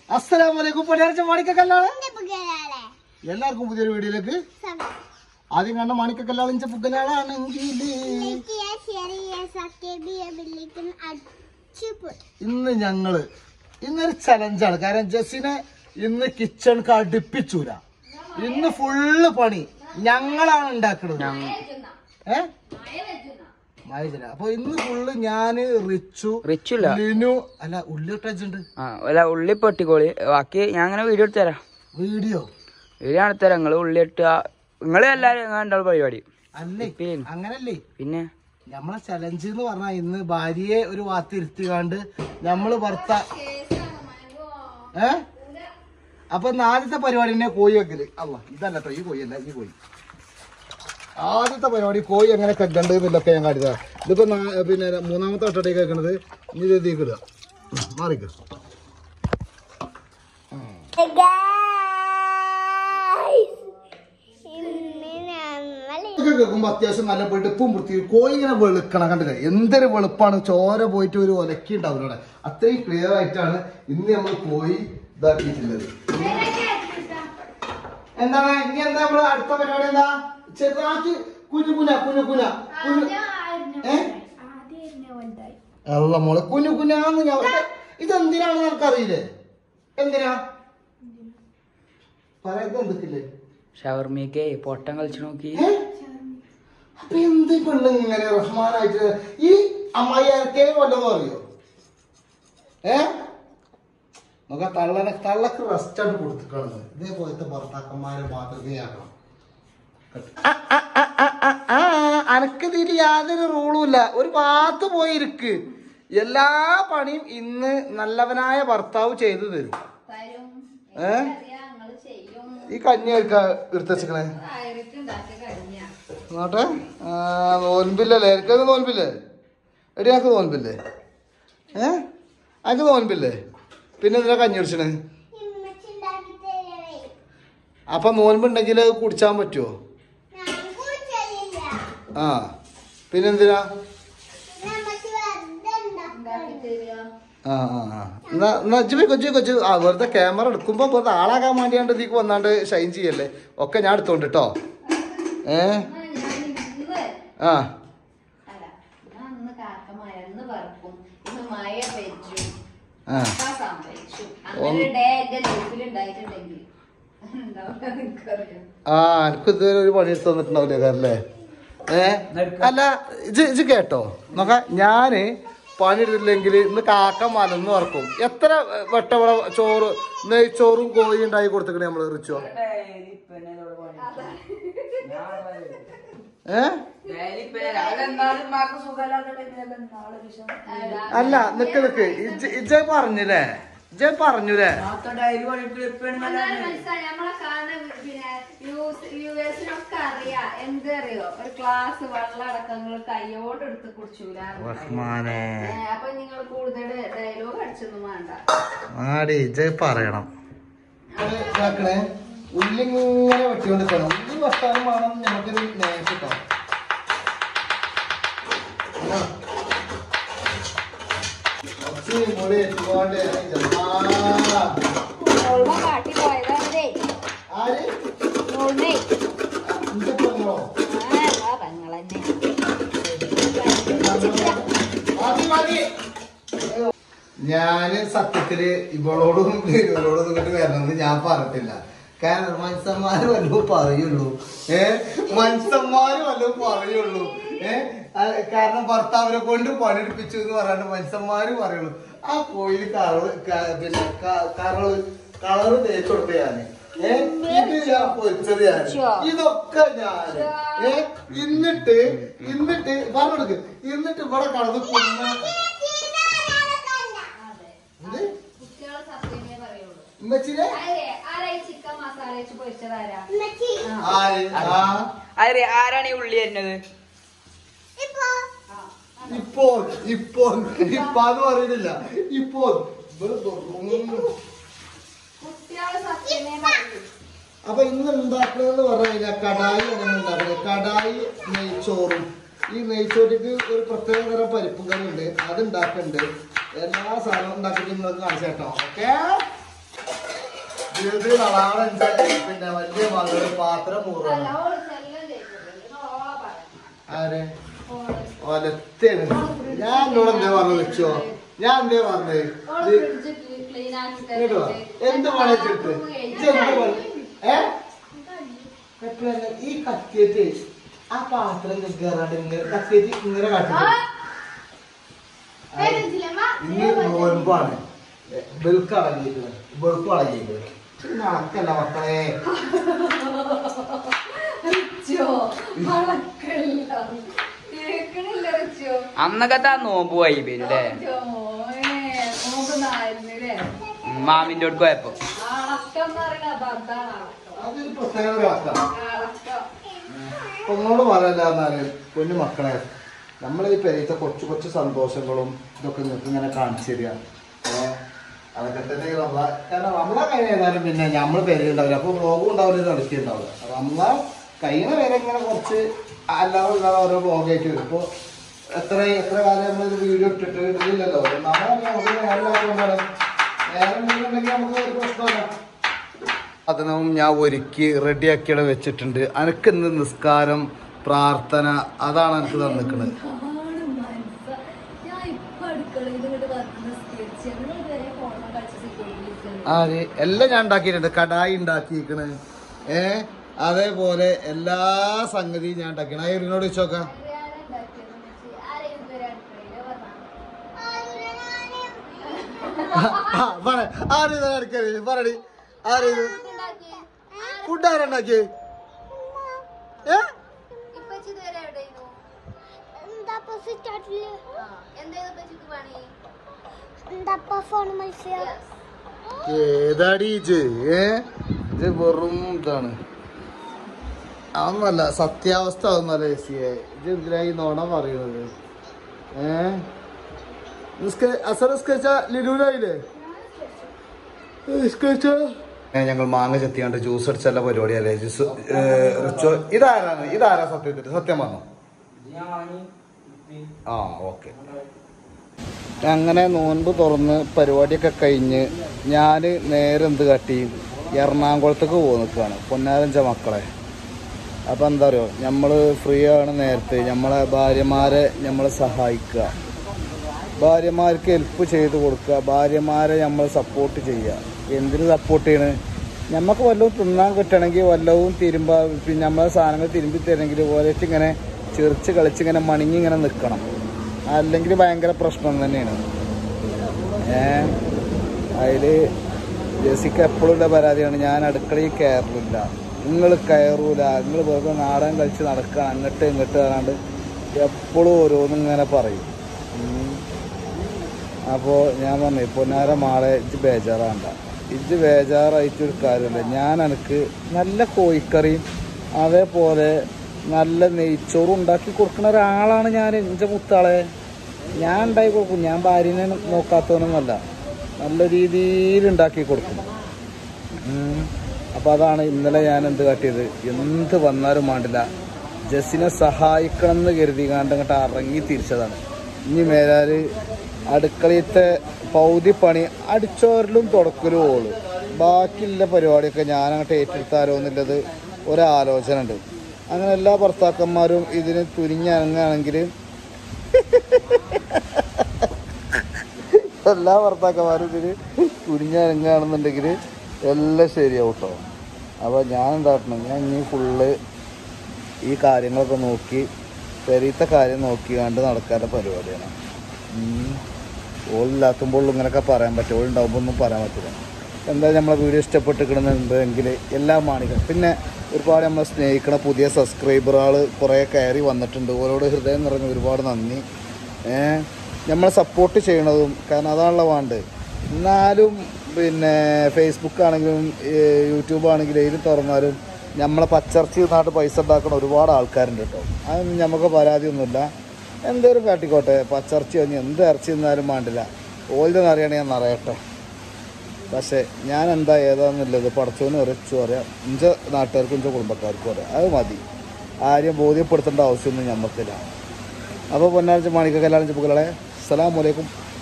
അസ്സലാമലൈക്കും പൊടിയരച്ച മാണിക്കല്ലാള് എല്ലാവർക്കും പുതിയൊരു വീഡിയോയിലേക്ക് ആദ്യം കണ്ട മാണിക്കല്ലാളിഞ്ച പുകലാളാണെങ്കിൽ ഇന്ന് ഇന്നൊരു ചലഞ്ചാണ്. കാരണം ജസ്സിനെ ഇന്ന് കിച്ചൺ അടുപ്പിച്ചൂല. ഇന്ന് ഫുള്ള് പണി ഞങ്ങളാണ് ഉണ്ടാക്കുന്നത്. അപ്പൊ ഇന്ന് ഫുള്ള് ഞാന് റിച്ചുല്ല ലിനു അല്ല ഉള്ളി ഇട്ടുണ്ട്. ഉള്ളി പൊട്ടിക്കോളി. ബാക്കി ഞാൻ അങ്ങനെ വീഡിയോ എടുത്തരാം. വീഡിയോ എടുത്തരാം. നിങ്ങള് ഉള്ളി ഇട്ട നിങ്ങള് എല്ലാരും കണ്ടോ പരിപാടി അല്ലേ? അങ്ങനല്ലേ? പിന്നെ നമ്മളെ ചലഞ്ച് എന്ന് പറഞ്ഞാ ഇന്ന് ഭാര്യയെ ഒരു വാത്തിരുത്തിക്കാണ്ട് നമ്മള് അപ്പൊ ആദ്യത്തെ പരിപാടി തന്നെ കോഴി വെക്കല്. അല്ല ഇതല്ല കേട്ടോ, ഈ കോഴി അല്ല, ഈ കോഴി. ആദ്യത്തെ പരിപാടി കോഴി എങ്ങനെ കെട്ടണ്ട് എന്നൊക്കെ ഞാൻ കാണിച്ചതാ. ഇതിപ്പോ പിന്നെ മൂന്നാമത്തെ വട്ടത്തേക്ക് വെക്കണത്. ഇനി ഇതിലേക്ക് ഇടുക. മാറിക്ക് കേൾക്കുമ്പോ അത്യാവശ്യം നല്ല വെളുപ്പും വൃത്തി. കോഴി ഇങ്ങനെ വെളുക്കണം, കണ്ടില്ലേ? എന്തൊരു വെളുപ്പാണ്. ചോര പോയിട്ട് ഒരു ഒലക്കി ഉണ്ടാവില്ല അവിടെ. അത്രയും ക്ലിയർ ആയിട്ടാണ് ഇന്ന് നമ്മൾ കോഴി ഇതാക്കിയിട്ടുള്ളത്. എന്താണ് ഇനി എന്താ നമ്മള് അടുത്ത പരിപാടി? എന്താ ചെറുതാക്കി കുഞ്ഞുകുന അല്ല മോളെ കുഞ്ഞുകുഞ്ഞാന്ന് ഞാൻ ഇതെന്തിനാണെന്ന് എനിക്കറിയില്ലേ? എന്തിനാ പറയുന്നത്? എന്തൊക്കില്ലേ ഷവർമയ്ക്ക് പൊട്ടം കളിച്ചു നോക്കി. അപ്പൊ എന്ത് പെണ്ണ് ഇങ്ങനെ റഹ്മാനായിട്ട് ഈ അമ്മായി ആർക്കേ വല്ലതും അറിയോ? നമുക്ക് തള്ളക്ക് റെസ്റ്റ് ആയിട്ട് കൊടുത്തിട്ടാണ്. ഇതേപോലത്തെ ഭർത്താക്കന്മാരെ മാതൃകയാക്കണം. അനക്ക് തീരെ യാതൊരു റൂളും ഇല്ല. ഒരു ഭാഗത്ത് പോയിരിക്ക്. എല്ലാ പണിയും ഇന്ന് നല്ലവനായ ഭർത്താവ് ചെയ്തു തരും. ഈ കഞ്ഞി എടുത്തേ നോട്ടെ. നോൻപില്ലല്ലേ? എനിക്കത് നോൻപില്ലേ? എടി ഞങ്ങൾക്ക് നോൻപില്ലേ? അനക്ക് നോൻപില്ലേ? പിന്നെ എന്തിനാ കഞ്ഞി കുടിച്ചണേ? അപ്പൊ നോൻപുണ്ടെങ്കിൽ അത് കുടിച്ചാൻ പറ്റുമോ? ആ പിന്നെന്തിനാ? കൊച്ചു വെറുതെ ക്യാമറ എടുക്കുമ്പോ വെറുതെ ആളാകാൻ വേണ്ടിയാണ്ട് ഇതിക്ക് വന്നാണ്ട് ഷൈൻ ചെയ്യല്ലേ. ഒക്കെ ഞാൻ എടുത്തോണ്ട് കേട്ടോ. ആ എനിക്ക് ഇതുവരെ ഒരു പണി എടുത്ത് തന്നിട്ടുണ്ടാവില്ലേ കാരല്ലേ? അല്ല ഇജ് കേട്ടോ നോക്കാം. ഞാന് പണിയെടുത്തില്ലെങ്കിൽ ഇന്ന് കാക്ക മലന്ന് പറക്കും. എത്ര വട്ടവള ചോറ് നെയ്ച്ചോറും കോഴി ഉണ്ടാക്കി കൊടുത്തിക്കണേ നമ്മള് റിച്ചോ? അല്ല നിക്ക് ഇജ പറഞ്ഞില്ലേ? പറഞ്ഞുല്ലേ? ഒരു ഗ്ലാസ് വെള്ളം അടക്കങ്ങൾ കയ്യോട് എടുത്ത് കുടിച്ചൂല. അപ്പൊ നിങ്ങൾ കൂടുതൽ ഡയലോഗ് അടിച്ചൊന്നും വേണ്ട. പറയണം. ഉള്ളി ഇങ്ങനെ വെട്ടിക്കൊണ്ടിരിക്കണം. ഉള്ളി വെട്ടാനും വേണം നമുക്കൊരു നേരിട്ടോ. ഞാന് സത്യത്തില് ഇവളോടും ഇവളോടും ഇങ്ങോട്ട് വരണമെന്ന് ഞാൻ പറഞ്ഞിട്ടില്ല. കാരണം മനുഷ്യന്മാര് വല്ലതും പറയുള്ളൂ. മനുഷ്യന്മാര് വല്ലതും പറയുള്ളൂ. കാരണം ഭർത്താവിനെ കൊണ്ട് പണിയെടുപ്പിച്ചു എന്ന് പറയാണ്ട് മനുഷ്യന്മാര് പറയുള്ളൂ. ആ കോയിൽ പിന്നെ കളറ് തേച്ചു കൊടുത്ത ഞാന്. ഇത് ഞാൻ പൊരിച്ചത് ഞാന്. ഇതൊക്കെ ഞാന് എന്നിട്ട് പറഞ്ഞെടുക്ക്. എന്നിട്ട് ഇവിടെ കളത് ആരാണ് ഈ ഉള്ളി വരുന്നത്? ഇപ്പൊ അത് പറയുന്നില്ല. ഇപ്പോൾ അപ്പൊ ഇന്ന് ഉണ്ടാക്കണെന്ന് പറഞ്ഞു കഴിഞ്ഞാൽ കടായി ഉണ്ടാക്കുന്നത്. കടായി നെയ്ച്ചോറും. ഈ നെയ്ച്ചോറ്റിക്ക് ഒരു പ്രത്യേക തരം പരിപ്പും കറി ഉണ്ട്. അത് ഉണ്ടാക്കുന്നുണ്ട്. എല്ലാ സാധനവും ഉണ്ടാക്കിയിട്ട് നിങ്ങൾക്ക് കാണിച്ചു കേട്ടോ. ഓക്കെ ചെറുത് നാളെ പിന്നെ വലിയ മകള് പാത്രം മൂറാണ്. ആരെ ഒലത്തേണ്. ഞാൻ എന്നോട് എന്തേ പറഞ്ഞു വെച്ചോ? ഞാൻ എന്തേ പറഞ്ഞേ? എന്ത് പണിച്ചിട്ട് ഈ കത്തിയേറ്റ് ആ പാത്രം കയറാണ്ട് ഇങ്ങനെ കത്തിയേറ്റ് ഇങ്ങനെ കാട്ടിട്ട് ഇന്ന് നോൻപാണ്. വെളുക്ക് അടങ്ങിയിരിക്കുന്നത്, വെളുപ്പ് അടങ്ങിയിരിക്കുന്നത്. നടക്കല്ല മക്കളെ. അന്നൊക്കെ നോമ്പ് പോയി പേരല്ലേ മാമിന്റെ അടുത്ത് പോയപ്പോ. അതൊരു പ്രത്യേക ഒന്നോട് പറയല്ലാന്നാല് പൊന്നു മക്കളെ, നമ്മളീ പെരയത്തെ കൊച്ചു കൊച്ചു സന്തോഷങ്ങളും ഇതൊക്കെ നിങ്ങൾക്ക് ഇങ്ങനെ കാണിച്ചു തരിക. അതൊക്കെ തന്നെ കാരണം നമ്മളെ കഴിഞ്ഞാലും പിന്നെ നമ്മൾ പെരയുണ്ടാവില്ല, അപ്പോൾ വ്ളോഗും ഉണ്ടാവില്ല, നടത്തിയിട്ടുണ്ടാവില്ല. അപ്പം നമ്മളെ കഴിഞ്ഞ പേരെ ഇങ്ങനെ കുറച്ച് അല്ലാതെ ഓരോ വ്ളോഗായിട്ട് വരും. ഇപ്പോൾ എത്ര കാലം നമ്മളിത് വീഡിയോ ഇട്ടിട്ട് ഇടില്ലല്ലോ. നേരം ഉണ്ടെങ്കിൽ നമുക്ക് ഒരു പ്രശ്നമല്ല. അതിനും ഞാൻ ഒരുക്കി റെഡിയാക്കിയുടെ വെച്ചിട്ടുണ്ട്. അനക്ക് ഇന്ന് നിസ്കാരം പ്രാർത്ഥന അതാണ് എനിക്ക് തന്നിക്കുന്നത്. ആര് എല്ലാം ഞാൻ ഉണ്ടാക്കിയിട്ടുണ്ട്. കടായി ഉണ്ടാക്കിയിരിക്കണ്, അതേപോലെ എല്ലാ സംഗതിയും ഞാൻ ഉണ്ടാക്കിയാണ്. അയ്യറിനോട് വെച്ചോക്കാം. ആര് അടുക്കല് പറടി, ആര് ഫുഡ് ആരുണ്ടാക്കിയേ? ഏതാടി ഇത് വെറും ഇതാണ്. അതൊന്നല്ല സത്യാവസ്ഥ. അതൊന്നല്ല ചേച്ചിയെ, ഇത് എന്തിനായി നോണ പറയുന്നത്? നിസ്കരിച്ച ലിലൂലായില്ലേ? നിസ്കരിച്ച ഞങ്ങൾ മാങ്ങ ചെത്തിയാണ്ട് ജ്യൂസ് അടിച്ചല്ല പരിപാടിയല്ലേ ജ്യൂസ് റിച്ചോ. ഇതാരാ സത്യത്തിൽ സത്യം പറഞ്ഞോ? ആ ഓക്കെ. അങ്ങനെ നോൻപ് തുറന്ന് പരിപാടിയൊക്കെ കഴിഞ്ഞ് ഞാൻ നേരെ എന്ത് കാട്ടി എറണാകുളത്തേക്ക് പോയി നിൽക്കുകയാണ് പൊന്നാരഞ്ച മക്കളെ. അപ്പം എന്താ പറയുക, നമ്മൾ ഫ്രീ ആണ് നേരത്തെ നമ്മളെ ഭാര്യമാരെ നമ്മൾ സഹായിക്കുക, ഭാര്യമാർക്ക് ഹെൽപ്പ് ചെയ്ത് കൊടുക്കുക, ഭാര്യമാരെ നമ്മൾ സപ്പോർട്ട് ചെയ്യുക. എന്തിന് സപ്പോർട്ട് ചെയ്യണ്? നമുക്ക് വല്ലതും തിന്നാൻ കിട്ടണമെങ്കിൽ വല്ലതും പിന്നെ നമ്മളെ സാധനങ്ങൾ തിരുമ്പി തരണമെങ്കിൽ ഓരോ ഇങ്ങനെ ചെറിച്ച് കളിച്ചിങ്ങനെ മണിങ്ങി ഇങ്ങനെ നിൽക്കണം. അല്ലെങ്കിൽ ഭയങ്കര പ്രശ്നം തന്നെയാണ്. അതിൽ ജെസിക്ക് എപ്പോഴുള്ള പരാതിയാണ്, ഞാൻ അടുക്കളയിൽ കയറില്ല, നിങ്ങൾ കയറൂല, നിങ്ങൾ വെറുതെ നാടകം കളിച്ച് നടക്കുക അങ്ങോട്ട് ഇങ്ങോട്ട് പറയാണ്ട് എപ്പോഴും ഓരോന്നും ഇങ്ങനെ പറയും. അപ്പോൾ ഞാൻ പറഞ്ഞു പൊന്നാര മാളെ ഇജ്ജ് ബേജാറാണ്ട, ഇജ്ജ് ബേജാറായിട്ടൊരു കാര്യമില്ല. ഞാൻ എനിക്ക് നല്ല കോഴിക്കറിയും അതേപോലെ നല്ല നെയ്ച്ചോറും ഉണ്ടാക്കി കൊടുക്കുന്ന ഒരാളാണ് ഞാൻ. എൻ്റെ മുത്താളെ ഞാൻ ഉണ്ടാക്കി കൊടുക്കും. ഞാൻ ഭാര്യനെ നോക്കാത്തവനൊന്നുമല്ല, നല്ല രീതിയിൽ ഉണ്ടാക്കി കൊടുക്കും. അപ്പോൾ അതാണ് ഇന്നലെ ഞാൻ എന്ത് കാട്ടിയത്, എന്ത് വന്നാലും വേണ്ടില്ല ജസ്സിനെ സഹായിക്കണം എന്ന് കരുതി കണ്ടങ്ങോട്ട് ഇറങ്ങി തിരിച്ചതാണ്. ഇനി മേലാൽ അടുക്കളയത്തെ പൗതി പണി അടിച്ചോരലും തുടക്കലും ഓള്, ബാക്കിയുള്ള പരിപാടിയൊക്കെ ഞാനങ്ങോട്ട് ഏറ്റെടുത്താലോ എന്നുള്ളത് ഒരാലോചന ഉണ്ട്. അങ്ങനെ എല്ലാ ഭർത്താക്കന്മാരും ഇതിന് തുനിഞ്ഞിറങ്ങുകയാണെങ്കിൽ എല്ലാ ഭർത്താക്കന്മാരും ഇതിന് തുനിഞ്ഞിറങ്ങുകയാണെന്നുണ്ടെങ്കിൽ എല്ലാം ശരിയാവും കേട്ടോ. അപ്പോൾ ഞാൻ എന്താക്കണം, ഞാൻ ഇനി ഫുള്ള് ഈ കാര്യങ്ങളൊക്കെ നോക്കി പെരീത്തെ കാര്യം നോക്കി കണ്ട് നടക്കാത്ത പരിപാടിയാണ്. ഓളില്ലാത്തുമ്പോൾ ഇങ്ങനെയൊക്കെ പറയാൻ പറ്റും, ഓളുണ്ടാകുമ്പോൾ ഒന്നും പറയാൻ പറ്റില്ല. എന്തായാലും നമ്മളെ വീഡിയോ ഇഷ്ടപ്പെട്ടിരിക്കണമെന്നുണ്ടെങ്കിൽ എല്ലാം മാണിക്കണം. പിന്നെ ഒരുപാട് നമ്മളെ സ്നേഹിക്കണ പുതിയ സബ്സ്ക്രൈബറുകൾ കുറേ കയറി വന്നിട്ടുണ്ട്. ഓരോട് ഹൃദയം നിറഞ്ഞ ഒരുപാട് നന്ദി. നമ്മളെ സപ്പോർട്ട് ചെയ്യണതും, കാരണം അതാണല്ലോ വേണ്ടത്. എന്നാലും പിന്നെ ഫേസ്ബുക്ക് ആണെങ്കിലും യൂട്യൂബ് ആണെങ്കിലും ഏത് തുറന്നാലും നമ്മളെ പച്ചറച്ചി നാട്ട് പൈസ ഉണ്ടാക്കുന്ന ഒരുപാട് ആൾക്കാരുണ്ട് കേട്ടോ. അതൊന്നും നമുക്ക് പരാതിയൊന്നുമില്ല. എന്തോരം കാട്ടിക്കോട്ടെ, പച്ചറച്ചി കഴിഞ്ഞ് എന്ത് ഇറച്ചി തിന്നാലും വേണ്ടില്ല, ഓയിലെന്ന് അറിയണേ ഞാൻ നിറയട്ടെ. പക്ഷേ ഞാൻ എന്താ ഏതാണെന്നുള്ളത് പടച്ചോനും ഉറച്ചു പറയാം, ഇഞ്ച നാട്ടുകാർക്കും ഇഞ്ച കുടുംബക്കാർക്കും പറയാം. അത് മതി, ആരെയും ബോധ്യപ്പെടുത്തേണ്ട ആവശ്യമൊന്നും ഞമ്മക്കില്ല. അപ്പോൾ പൊന്നാഴ്ച മാണിക്ക കല്യാണം ചെപ്പുകളെ അസ്സലാമു അലൈക്കും.